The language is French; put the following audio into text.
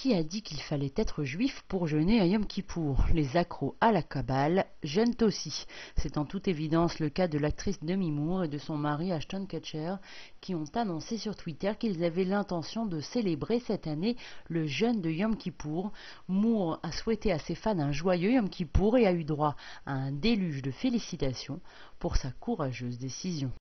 Qui a dit qu'il fallait être juif pour jeûner à Yom Kippour? Les accros à la Kabbale jeûnent aussi. C'est en toute évidence le cas de l'actrice Demi Moore et de son mari Ashton Kutcher, qui ont annoncé sur Twitter qu'ils avaient l'intention de célébrer cette année le jeûne de Yom Kippour. Moore a souhaité à ses fans un joyeux Yom Kippour et a eu droit à un déluge de félicitations pour sa courageuse décision.